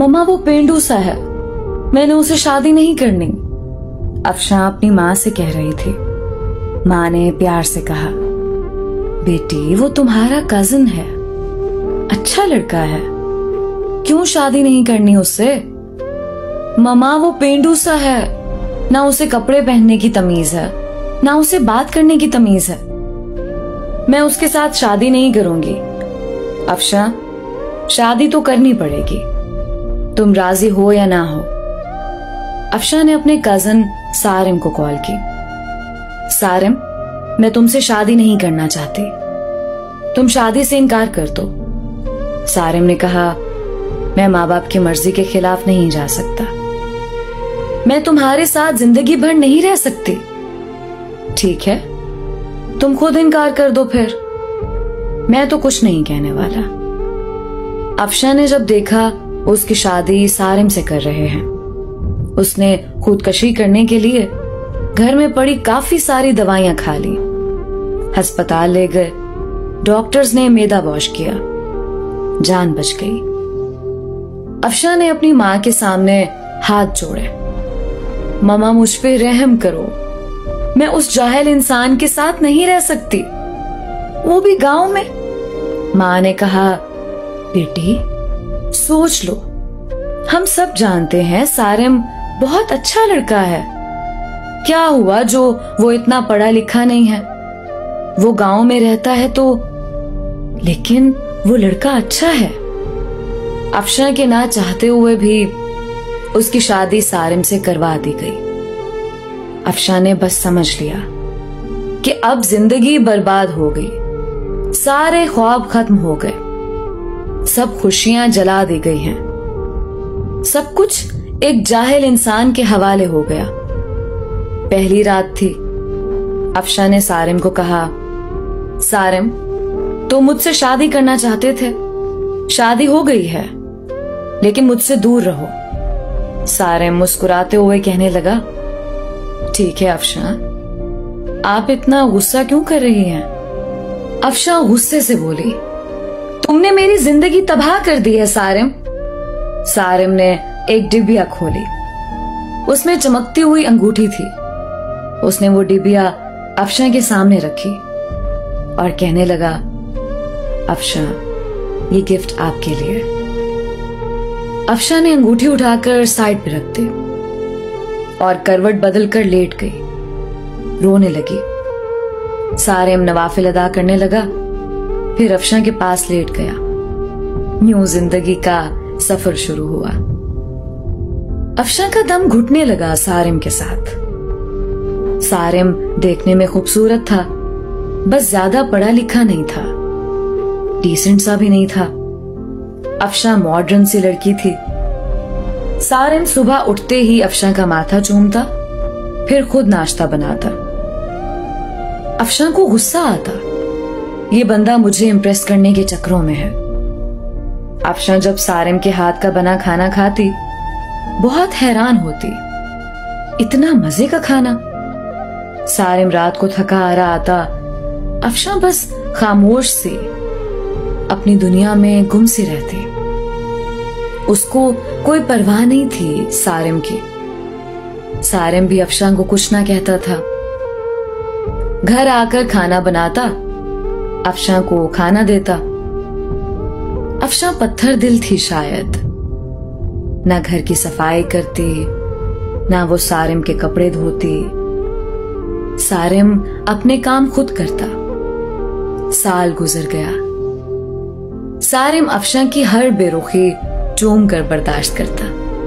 मम्मा वो पेंडू सा है, मैंने उसे शादी नहीं करनी। अफशां अपनी माँ से कह रही थी। माँ ने प्यार से कहा, बेटी वो तुम्हारा कजिन है, अच्छा लड़का है, क्यों शादी नहीं करनी उससे? मम्मा वो पेंडू सा है, ना उसे कपड़े पहनने की तमीज है, ना उसे बात करने की तमीज है। मैं उसके साथ शादी नहीं करूंगी। अफशां, शादी तो करनी पड़ेगी, तुम राजी हो या ना हो। अफशां ने अपने कजन सारिम को कॉल की। सारिम, मैं तुमसे शादी नहीं करना चाहती, तुम शादी से इनकार कर दो। सारिम ने कहा, मैं माँ बाप की मर्जी के खिलाफ नहीं जा सकता, मैं तुम्हारे साथ जिंदगी भर नहीं रह सकती। ठीक है, तुम खुद इनकार कर दो फिर, मैं तो कुछ नहीं कहने वाला। अफशां ने जब देखा उसकी शादी सारिम से कर रहे हैं, उसने खुदकशी करने के लिए घर में पड़ी काफी सारी दवाइयां खा ली, अस्पताल ले गए, डॉक्टर्स ने मैदा वॉश किया, जान बच गई। अफशां ने अपनी मां के सामने हाथ जोड़े, मम्मा मुझ पे रहम करो, मैं उस जाहिल इंसान के साथ नहीं रह सकती, वो भी गांव में। मां ने कहा, बेटी सोच लो, हम सब जानते हैं सारिम बहुत अच्छा लड़का है, क्या हुआ जो वो इतना पढ़ा लिखा नहीं है, वो गांव में रहता है तो, लेकिन वो लड़का अच्छा है। अफशां के ना चाहते हुए भी उसकी शादी सारिम से करवा दी गई। अफशां ने बस समझ लिया कि अब जिंदगी बर्बाद हो गई, सारे ख्वाब खत्म हो गए, सब खुशियां जला दी गई हैं, सब कुछ एक जाहिल इंसान के हवाले हो गया। पहली रात थी। अफशां ने सारिम को कहा, सारिम तुम मुझसे शादी करना चाहते थे, शादी हो गई है, लेकिन मुझसे दूर रहो। सारिम मुस्कुराते हुए कहने लगा, ठीक है अफशां, आप इतना गुस्सा क्यों कर रही हैं? अफशां गुस्से से बोली, तुमने मेरी जिंदगी तबाह कर दी है सारिम। सारिम ने एक डिबिया खोली, उसमें चमकती हुई अंगूठी थी। उसने वो डिबिया अफशां के सामने रखी और कहने लगा, अफशां ये गिफ्ट आपके लिए। अफशां ने अंगूठी उठाकर साइड पे रख दी और करवट बदलकर लेट गई, रोने लगी। सारिम नवाफिल अदा करने लगा, फिर अफशां के पास लेट गया। यूं जिंदगी का सफर शुरू हुआ। अफशां का दम घुटने लगा सारिम के साथ। सारिम देखने में खूबसूरत था, बस ज्यादा पढ़ा लिखा नहीं था, डिसेंट सा भी नहीं था। अफशां मॉडर्न सी लड़की थी। सारिम सुबह उठते ही अफशां का माथा चूमता, फिर खुद नाश्ता बनाता। अफशां को गुस्सा आता, ये बंदा मुझे इम्प्रेस करने के चक्करों में है। अफशां जब सारिम के हाथ का बना खाना खाती, बहुत हैरान होती, इतना मजे का खाना। सारिम रात को थका हारा आता, अफशां बस खामोश सी अपनी दुनिया में गुम सी रहती। उसको कोई परवाह नहीं थी सारिम की। सारिम भी अफशां को कुछ ना कहता था। घर आकर खाना बनाता, अफशां को खाना देता। अफशां पत्थर दिल थी शायद, ना घर की सफाई करती, ना वो सारिम के कपड़े धोती। सारिम अपने काम खुद करता। साल गुजर गया। सारिम अफशां की हर बेरुखी चूम कर बर्दाश्त करता।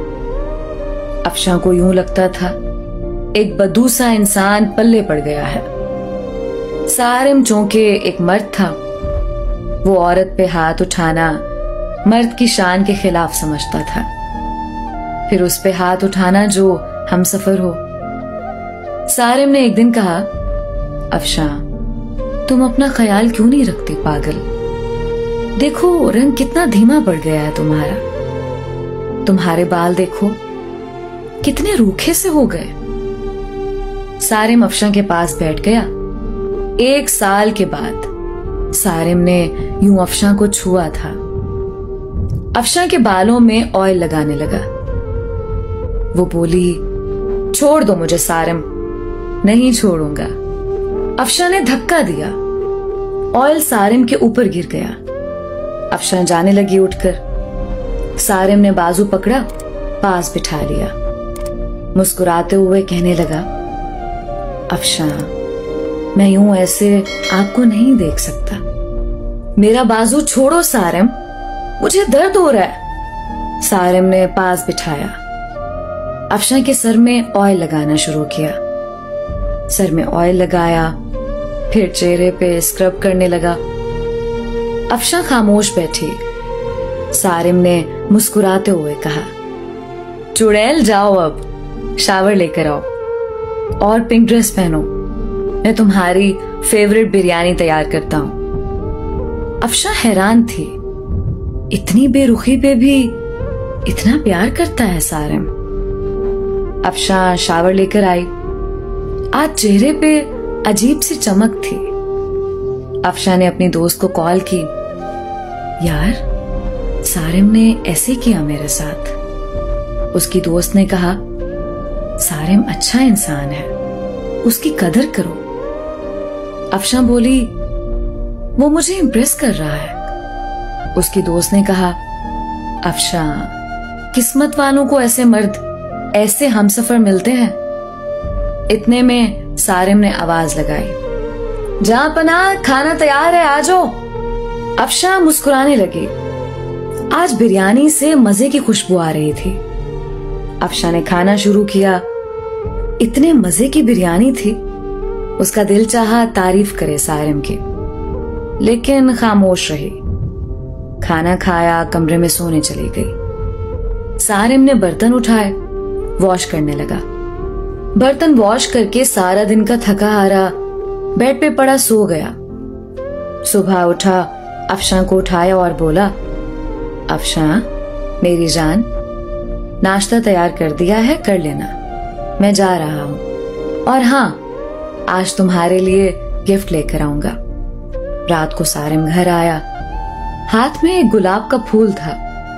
अफशां को यूं लगता था एक बदू सा इंसान पल्ले पड़ गया है। सारिम चूंकि एक मर्द था, वो औरत पे हाथ उठाना मर्द की शान के खिलाफ समझता था, फिर उस पे हाथ उठाना जो हमसफर हो। सारिम ने एक दिन कहा, अफशां तुम अपना ख्याल क्यों नहीं रखती पागल? देखो रंग कितना धीमा पड़ गया है तुम्हारा, तुम्हारे बाल देखो कितने रूखे से हो गए। सारिम अफशां के पास बैठ गया। 1 साल के बाद सारिम ने यूं अफशां को छुआ था। अफशा के बालों में ऑयल लगाने लगा। वो बोली, छोड़ दो मुझे सारिम। नहीं छोड़ूंगा। अफशा ने धक्का दिया। ऑयल सारिम के ऊपर गिर गया। अफशा जाने लगी उठकर। सारिम ने बाजू पकड़ा, पास बिठा लिया। मुस्कुराते हुए कहने लगा, अफशा, मैं यूं ऐसे आपको नहीं देख सकता। मेरा बाजू छोड़ो सारिम, मुझे दर्द हो रहा है। सारिम ने पास बिठाया। अफशा के सर में ऑयल लगाना शुरू किया। सर में ऑयल लगाया, फिर चेहरे पे स्क्रब करने लगा। अफशा खामोश बैठी। सारिम ने मुस्कुराते हुए कहा, चुड़ैल जाओ, अब शावर लेकर आओ और पिंक ड्रेस पहनो। मैं तुम्हारी फेवरेट बिरयानी तैयार करता हूं। अफशा हैरान थी, इतनी बेरुखी पे भी इतना प्यार करता है सारिम। अफशा शावर लेकर आई। आज चेहरे पे अजीब सी चमक थी। अफशा ने अपनी दोस्त को कॉल की, यार सारिम ने ऐसे किया मेरे साथ। उसकी दोस्त ने कहा, सारिम अच्छा इंसान है, उसकी कदर करो। अफशा बोली, वो मुझे इम्प्रेस कर रहा है। उसकी दोस्त ने कहा, अफशा, किस्मत वालों को ऐसे मर्द, ऐसे हमसफर मिलते हैं। इतने में सारिम ने आवाज लगाई, जहां पना खाना तैयार है, आ जाओ। अफशा मुस्कुराने लगी। आज बिरयानी से मजे की खुशबू आ रही थी। अफशा ने खाना शुरू किया। इतने मजे की बिरयानी थी, उसका दिल चाहा तारीफ करे सारिम की, लेकिन खामोश रही। खाना खाया, कमरे में सोने चली गई। सारिम ने बर्तन उठाए, वॉश करने लगा। बर्तन वॉश करके सारा दिन का थका हारा बेड पे पड़ा सो गया। सुबह उठा, अफशा को उठाया और बोला, अफशा मेरी जान, नाश्ता तैयार कर दिया है, कर लेना, मैं जा रहा हूं। और हाँ, आज तुम्हारे लिए गिफ्ट लेकर आऊंगा। रात को सारिम घर आया। हाथ में एक गुलाब का फूल था।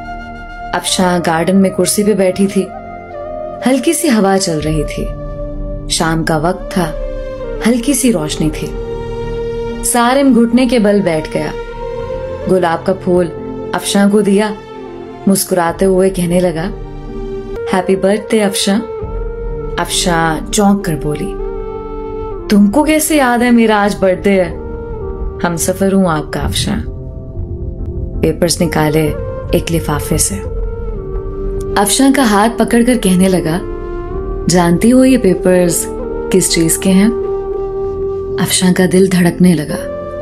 अफशा गार्डन में कुर्सी पे बैठी थी। हल्की सी हवा चल रही थी। शाम का वक्त था, हल्की सी रोशनी थी। सारिम घुटने के बल बैठ गया। गुलाब का फूल अफशा को दिया। मुस्कुराते हुए कहने लगा, हैप्पी बर्थडे अफशा। अफशा चौंक कर बोली, तुमको कैसे याद है मेरा आज बर्थडे है? हमसफर हूं आपका अफशा। पेपर्स निकाले एक लिफाफे से। अफशा का हाथ पकड़कर कहने लगा, जानती हो ये पेपर्स किस चीज के हैं? अफशा का दिल धड़कने लगा।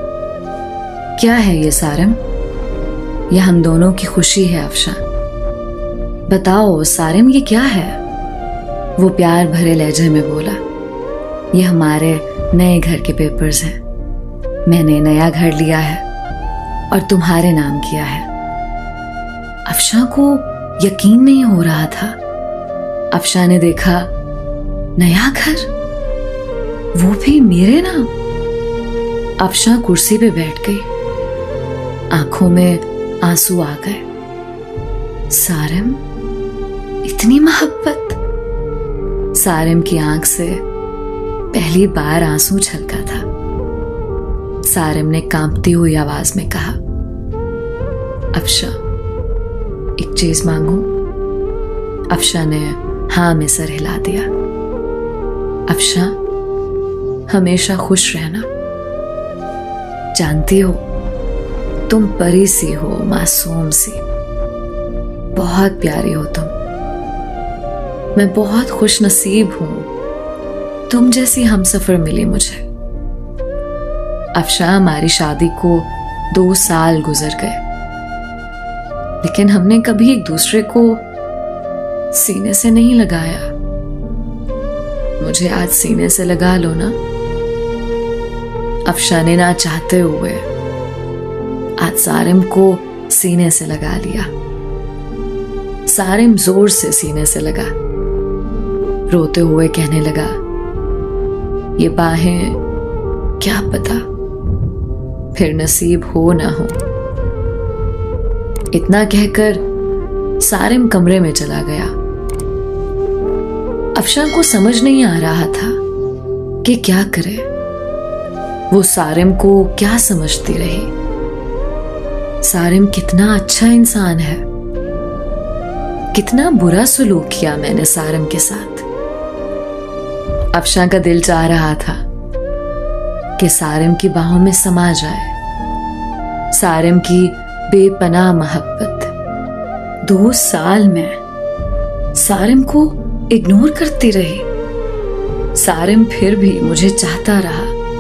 क्या है ये सारिम? ये हम दोनों की खुशी है अफशा। बताओ सारिम, ये क्या है? वो प्यार भरे लहजे में बोला, ये हमारे नए घर के पेपर्स हैं। मैंने नया घर लिया है और तुम्हारे नाम किया है। अफशा को यकीन नहीं हो रहा था। अफशा ने देखा, नया घर, वो भी मेरे नाम। अफशा कुर्सी पे बैठ गई। आंखों में आंसू आ गए। सारिम, इतनी मोहब्बत। सारिम की आंख से पहली बार आंसू छलका था। सारिम ने कांपती हुई आवाज में कहा, अफशा एक चीज मांगू? अफशा ने हाँ में सर हिला दिया। अफशा, हमेशा खुश रहना। जानती हो, तुम परी सी हो, मासूम सी, बहुत प्यारी हो तुम। मैं बहुत खुश नसीब हूं, तुम जैसी हमसफर मिली मुझे। अफशा, हमारी शादी को 2 साल गुजर गए, लेकिन हमने कभी एक दूसरे को सीने से नहीं लगाया। मुझे आज सीने से लगा लो ना। अफशा ने ना चाहते हुए आज सारिम को सीने से लगा लिया। सारिम जोर से सीने से लगा। रोते हुए कहने लगा, ये बाहें क्या पता फिर नसीब हो ना हो। इतना कहकर सारिम कमरे में चला गया। अफशां को समझ नहीं आ रहा था कि क्या करे। वो सारिम को क्या समझती रही। सारिम कितना अच्छा इंसान है, कितना बुरा सलूक किया मैंने सारिम के साथ। अफशां का दिल चाह रहा था कि सारिम की बाहों में समा जाए। सारिम की बेपनाह मोहब्बत 2 साल में सारिम को इग्नोर करती रही। सारिम फिर भी मुझे चाहता रहा।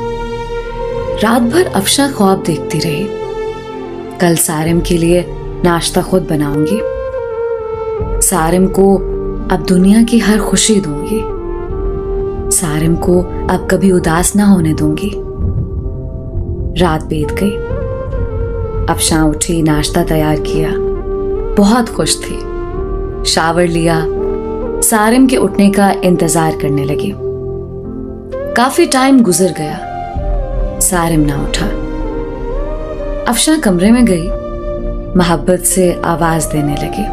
रात भर अफशां ख्वाब देखती रही। कल सारिम के लिए नाश्ता खुद बनाऊंगी। सारिम को अब दुनिया की हर खुशी दूंगी। सारिम को अब कभी उदास ना होने दूंगी। रात बीत गई। अफशां उठी, नाश्ता तैयार किया। बहुत खुश थी। शावर लिया, सारिम के उठने का इंतजार करने लगी। काफी टाइम गुजर गया, सारिम ना उठा। अफशां कमरे में गई, मोहब्बत से आवाज देने लगी,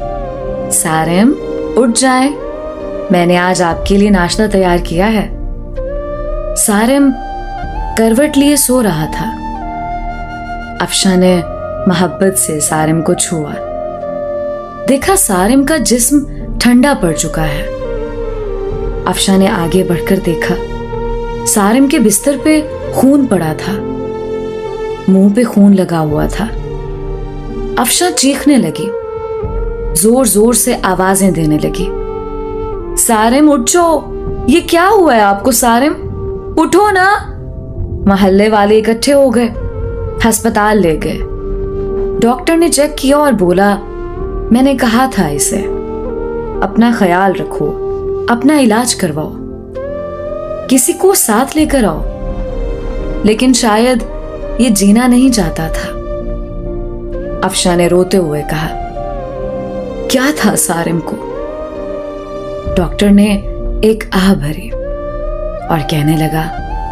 सारिम उठ जाए, मैंने आज आपके लिए नाश्ता तैयार किया है। सारिम करवट लिए सो रहा था। अफशां ने मोहब्बत से सारिम को छुआ। देखा सारिम का जिस्म ठंडा पड़ चुका है। अफशां ने आगे बढ़कर देखा, सारिम के बिस्तर पे खून पड़ा था, मुंह पे खून लगा हुआ था। अफशां चीखने लगी, जोर जोर से आवाजें देने लगी, सारिम उठ जाओ, ये क्या हुआ है आपको सारिम, उठो ना। मोहल्ले वाले इकट्ठे हो गए, अस्पताल ले गए। डॉक्टर ने चेक किया और बोला, मैंने कहा था इसे अपना ख्याल रखो, अपना इलाज करवाओ, किसी को साथ लेकर आओ। लेकिन शायद ये जीना नहीं चाहता था। अफशां ने रोते हुए कहा, क्या था सारिम को? डॉक्टर ने एक आह भरी और कहने लगा,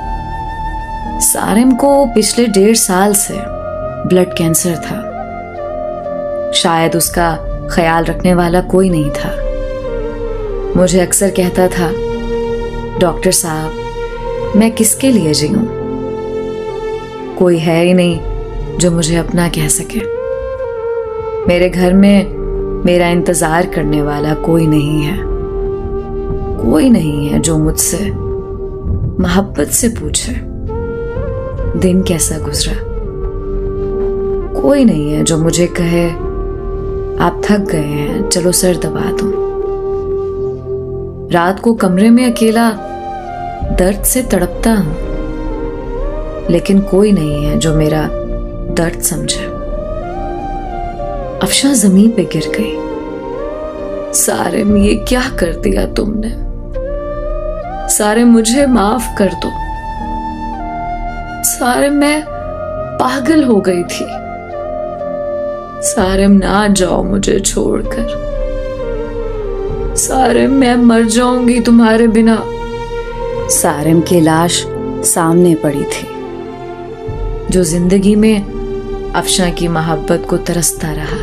सारिम को पिछले 1.5 साल से ब्लड कैंसर था। शायद उसका ख्याल रखने वाला कोई नहीं था। मुझे अक्सर कहता था, डॉक्टर साहब मैं किसके लिए जीऊं? कोई है ही नहीं जो मुझे अपना कह सके। मेरे घर में मेरा इंतजार करने वाला कोई नहीं है। कोई नहीं है जो मुझसे मोहब्बत से पूछे दिन कैसा गुजरा। कोई नहीं है जो मुझे कहे आप थक गए हैं, चलो सर दबा दूं। रात को कमरे में अकेला दर्द से तड़पता हूं, लेकिन कोई नहीं है जो मेरा दर्द समझे। अफशां जमीन पे गिर गई। सारिम ये क्या कर दिया तुमने? सारिम मुझे माफ कर दो। सारिम मैं पागल हो गई थी। सारिम ना जाओ मुझे छोड़कर। सारिम मैं मर जाऊंगी तुम्हारे बिना। सारिम की लाश सामने पड़ी थी, जो जिंदगी में अफशां की मोहब्बत को तरसता रहा।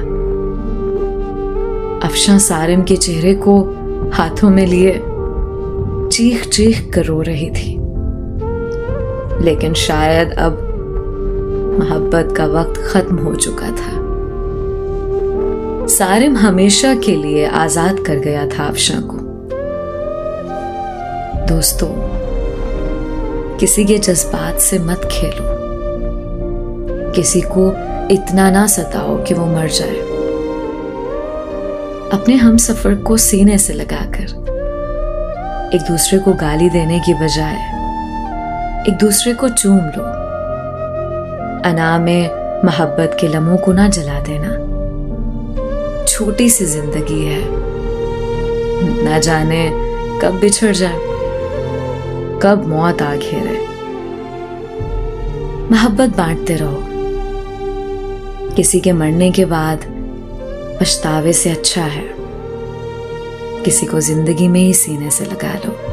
अफशां सारिम के चेहरे को हाथों में लिए चीख चीख कर रो रही थी। लेकिन शायद अब मोहब्बत का वक्त खत्म हो चुका था। सारिम हमेशा के लिए आजाद कर गया था अफशां को। दोस्तों, किसी के जज्बात से मत खेलो। किसी को इतना ना सताओ कि वो मर जाए। अपने हमसफर को सीने से लगाकर एक दूसरे को गाली देने की बजाय एक दूसरे को चूम लो। अना में मोहब्बत के लम्हों को ना जला देना। छोटी सी जिंदगी है, ना जाने कब बिछड़ जाए, कब मौत आ घेरे। मोहब्बत बांटते रहो। किसी के मरने के बाद पछतावे से अच्छा है किसी को जिंदगी में ही सीने से लगा लो।